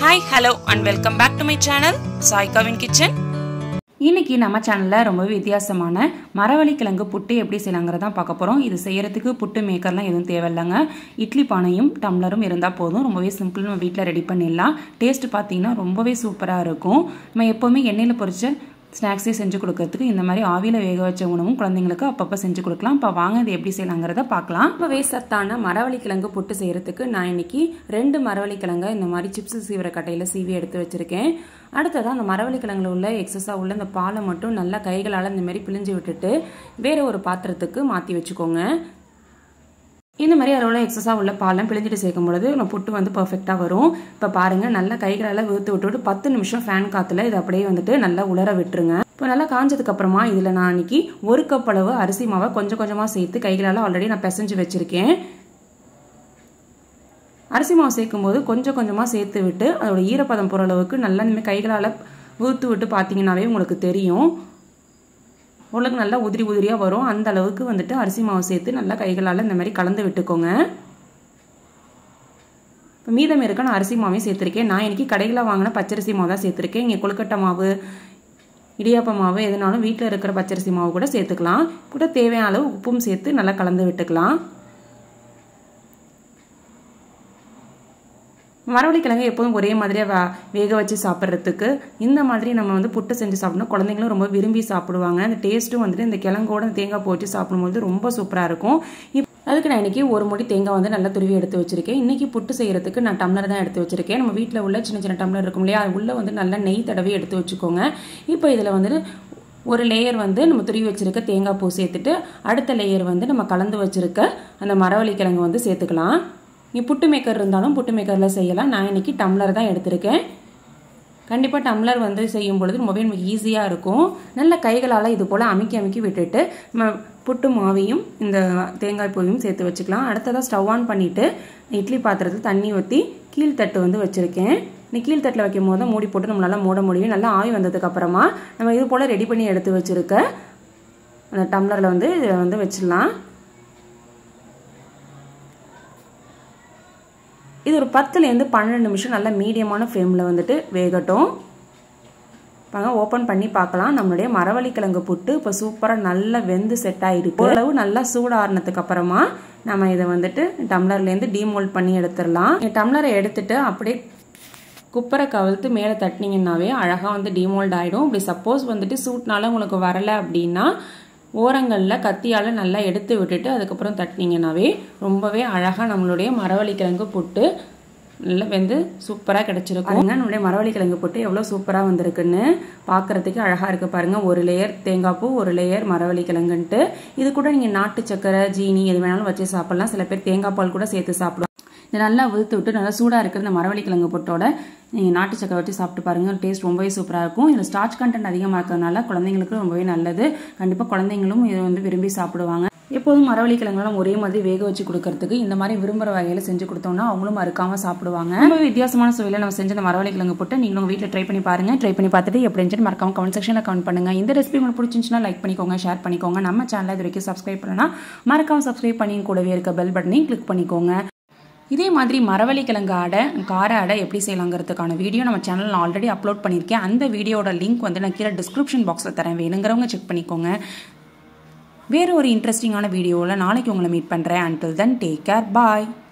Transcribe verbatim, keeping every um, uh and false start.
Hi, hello and welcome back to my channel, Sai Kavin Kitchen. இன்னைக்கு நம்ம சேனல்ல ரொம்ப வித்தியாசமான மரவள்ளி கிழங்கு புட்டு எப்படி செய்யலாம்ங்கறத பார்க்க போறோம். இது செய்யறதுக்கு புட்டு மேக்கர்லாம் எதுவும் தேவையில்லைங்க. இட்லி பானையும் டம்ளரும் இருந்தா போதும். ரொம்பவே சிம்பிள், நம்ம வீட்ல ரெடி பண்ணிடலாம். டேஸ்ட் பாத்தீங்கன்னா ரொம்பவே சூப்பரா இருக்கும். நம்ம எப்பவுமே எண்ணெயில பொரிச்ச ஸ்நாக்ஸே செஞ்சு கொடுக்கிறதுக்கு இந்த மாதிரி ஆவியில வேக வச்ச உணவும் குழந்தைங்களுக்கு அப்பப்போ செஞ்சு கொடுக்கலாம். இப்போ வாங்க இது எப்படி செய்யலாங்கிறத பார்க்கலாம். இப்போ வேசத்தான மரவள்ளி கிழங்கு புட்டு செய்யறதுக்கு நான் இன்னைக்கு ரெண்டு மரவள்ளி கிழங்கை இந்த மாதிரி சிப்ஸ் சீவிர கட்டையில சீவி எடுத்து வச்சிருக்கேன். அடுத்ததான் அந்த மரவள்ளி கிழங்குல உள்ள எக்ஸஸா உள்ள இந்த பாலை மட்டும் நல்லா கைகளால் இந்த மாதிரி பிழிஞ்சு விட்டுட்டு வேற ஒரு பாத்திரத்துக்கு மாற்றி வச்சுக்கோங்க. இந்த மாதிரி அதோட எக்ஸஸா உள்ள பாலம் பிழிஞ்சிட்டு சேர்க்கும் பொழுது நம்ம புட்டு வந்து பர்ஃபெக்டா வரும். இப்போ பாருங்க, நல்லா கைகளால் விழுத்து விட்டுட்டு பத்து நிமிஷம் ஃபேன் காத்துல இது அப்படியே வந்துட்டு நல்லா உலர விட்டுருங்க. இப்போ நல்லா காஞ்சதுக்கு அப்புறமா இதுல நான் இன்னைக்கு ஒரு கப் அளவு அரிசி மாவை கொஞ்சம் கொஞ்சமா சேர்த்து கைகளால் ஆல்ரெடி நான் பிசைஞ்சு வச்சிருக்கேன். அரிசி மாவு சேர்க்கும் போது கொஞ்சம் கொஞ்சமா சேர்த்து விட்டு அதோட ஈரப்பதம் போற அளவுக்கு நல்லா இந்த கைகளால் விழுத்து விட்டு பார்த்தீங்கன்னாவே உங்களுக்கு தெரியும். உங்களுக்கு நல்லா உதிரி உதிரியா வரும். அந்த அளவுக்கு வந்துட்டு அரிசி மாவு சேர்த்து நல்லா கைகளால் இந்த மாதிரி கலந்து விட்டுக்கோங்க. இப்போ மீதம் இருக்க நான் அரிசி மாவையும் சேர்த்துருக்கேன். நான் இன்னைக்கு கடையில் வாங்கின பச்சரிசி மாவு தான் சேர்த்துருக்கேன். இங்கே கொழுக்கட்டை மாவு, இடியாப்ப மாவு எதுனாலும் வீட்டில் இருக்கிற பச்சரிசி மாவு கூட சேர்த்துக்கலாம். கூட தேவையான அளவு உப்பும் சேர்த்து நல்லா கலந்து விட்டுக்கலாம். மரவள்ளி கிழங்கு எப்போதும் ஒரே மாதிரியாக வேக வச்சு சாப்பிட்றதுக்கு இந்த மாதிரி நம்ம வந்து புட்டு செஞ்சு சாப்பிடணும். குழந்தைங்களும் ரொம்ப விரும்பி சாப்பிடுவாங்க. அந்த டேஸ்ட்டும் வந்துட்டு இந்த கிழங்கோட தேங்காய் போட்டு சாப்பிடும்போது ரொம்ப சூப்பராக இருக்கும். அதுக்கு நான் இன்னைக்கு ஒரு முடி தேங்காய் வந்து நல்லா துருவி எடுத்து வச்சிருக்கேன். இன்னைக்கு புட்டு செய்யறதுக்கு நான் டம்ளர் தான் எடுத்து வச்சிருக்கேன். நம்ம வீட்டில் உள்ள சின்ன சின்ன டம்ளர் இருக்கும் இல்லையா, அது உள்ள வந்து நல்லா நெய் தடவி எடுத்து வச்சுக்கோங்க. இப்போ இதில் வந்துட்டு ஒரு லேயர் வந்து நம்ம துருவி வச்சிருக்க தேங்காய் பூ சேர்த்துட்டு அடுத்த லேயர் வந்து நம்ம கலந்து வச்சிருக்க அந்த மரவள்ளி கிழங்கு வந்து சேர்த்துக்கலாம். நீ புட்டு மேக்கர் இருந்தாலும் புட்டு மேக்கரில் செய்யலாம். நான் இன்னைக்கு டம்ளர் தான் எடுத்திருக்கேன். கண்டிப்பாக டம்ளர் வந்து செய்யும் பொழுது ரொம்பவே நமக்கு ஈஸியாக இருக்கும். நல்ல கைகளால் இது போல் அமுக்கி அமுக்கி விட்டுட்டு நம்ம புட்டு மாவையும் இந்த தேங்காய் பூவையும் சேர்த்து வச்சுக்கலாம். அடுத்ததாக ஸ்டவ் ஆன் பண்ணிவிட்டு இட்லி பாத்திரத்தில் தண்ணி ஊற்றி கீழ்த்தட்டு வந்து வச்சுருக்கேன். நீ கீழ்த்தட்டில் வைக்கும் போது மூடி போட்டு நம்மளால மூட முடியும். நல்லா ஆவி வந்ததுக்கு அப்புறமா நம்ம இது போல் ரெடி பண்ணி எடுத்து வச்சுருக்க அந்த டம்ளரில் வந்து இதை வந்து வச்சிடலாம். இது ஒரு பத்துலேருந்து பன்னெண்டு நிமிஷம் நல்லா மீடியமான ஃப்ளேமில் வந்துட்டு வேகட்டும். பாருங்க, ஓப்பன் பண்ணி பார்க்கலாம். நம்மளுடைய மரவள்ளி கிழங்கு புட்டு இப்போ சூப்பராக நல்லா வெந்து செட் ஆகிருக்கு. ஓரளவு நல்லா சூடாறினதுக்கு அப்புறமா நம்ம இதை வந்துட்டு டம்ளர்லேருந்து டீமோல்ட் பண்ணி எடுத்துடலாம். டம்ளரை எடுத்துட்டு அப்படியே குப்பரை கவிழ்த்து மேலே தட்டினீங்கன்னாவே அழகாக வந்து டீமோல்ட் ஆகிடும். இப்படி சப்போஸ் வந்துட்டு சூட்னால உங்களுக்கு வரலை அப்படின்னா ஓரங்களில் கத்தியால் நல்லா எடுத்து விட்டுட்டு அதுக்கப்புறம் தட்டினீங்கன்னாவே ரொம்பவே அழகாக நம்மளுடைய மரவள்ளி கிழங்கு புட்டு நல்லா வெந்து சூப்பராக கிடச்சிருக்கும். நம்மளுடைய மரவள்ளி கிழங்கு புட்டு எவ்வளோ சூப்பராக வந்திருக்குன்னு பார்க்குறதுக்கு அழகாக இருக்குது பாருங்கள். ஒரு லேயர் தேங்காய் பூ, ஒரு லேயர் மரவள்ளி கிழங்குன்ட்டு. இது கூட நீங்கள் நாட்டு சக்கரை, ஜீனி எது வேணாலும் வச்சு சாப்பிட்லாம். சில பேர் தேங்காய் பால் கூட சேர்த்து சாப்பிடுவாங்க. இதை நல்லா விழுத்து விட்டு நல்லா சூடாக இருக்கிற இந்த மரவள்ளி கிழங்கு புட்டோட நீங்கள் நாட்டு சக்கரை வச்சு சாப்பிட்டு பாருங்கள். டேஸ்ட் ரொம்பவே சூப்பராக இருக்கும். இதில் ஸ்டார்ச் கண்டென்ட் அதிகமாக இருக்கிறதுனால குழந்தைங்களுக்கு ரொம்பவே நல்லது. கண்டிப்பாக குழந்தைங்களும் இதை வந்து விரும்பி சாப்பிடுவாங்க. எப்போதும் மரவள்ளி கிழங்குலாம் ஒரே மாதிரி வேக வச்சு கொடுக்கறதுக்கு இந்த மாதிரி விரும்புகிற வகையில் செஞ்சு கொடுத்தோம்னா அவங்களும் மறுக்காமல் சாப்பிடுவாங்க. ரொம்ப வித்தியாசமான சுவையில் நம்ம செஞ்ச இந்த மரவள்ளி கிழங்கு போட்டு நீங்களும் உங்கள் வீட்டில் ட்ரை பண்ணி பாருங்க. ட்ரை பண்ணி பார்த்துட்டு எப்படி இருந்துச்சு மறக்காம கமெண்ட் செக்ஷனில் கமெண்ட் பண்ணுங்க. இந்த ரெசிபி உங்களுக்கு பிடிச்சிருந்துச்சுன்னா லைக் பண்ணிக்கோங்க, ஷேர் பண்ணிக்கோங்க. நம்ம சேனலை இது வரைக்கும் சப்ஸ்கிரைப் பண்ணனா மறக்காம சப்ஸ்கிரைப் பண்ணி கூடவே இருக்க பெல் பட்டனையும் கிளிக் பண்ணிக்கோங்க. இதே மாதிரி மரவள்ளி கிழங்கு அடை, கார அடை எப்படி செய்யலாங்கிறதுக்கான வீடியோ நம்ம சேனலில் ஆல்ரெடி அப்லோட் பண்ணியிருக்கேன். அந்த வீடியோட லிங்க் வந்து நான் கீழே டிஸ்கிரிப்ஷன் பாக்ஸில் தரேன், வேணுங்கிறவங்க செக் பண்ணிக்கோங்க. வேறு ஒரு இன்ட்ரெஸ்டிங்கான வீடியோவில் நாளைக்கு உங்களை மீட் பண்ணுறேன். அன்டில் தென் டேக் கேர், பாய்.